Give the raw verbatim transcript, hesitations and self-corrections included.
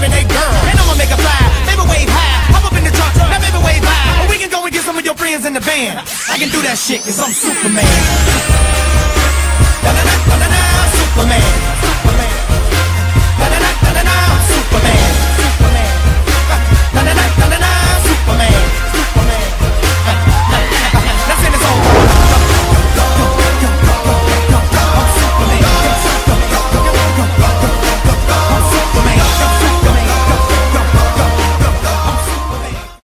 hey girl, and I'ma make a fly. Maybe wave high, hop up in the truck, now maybe wave high. Or we can go and get some of your friends in the van. I can do that shit cause I'm Superman. Da-da-da-da-da-da, Superman.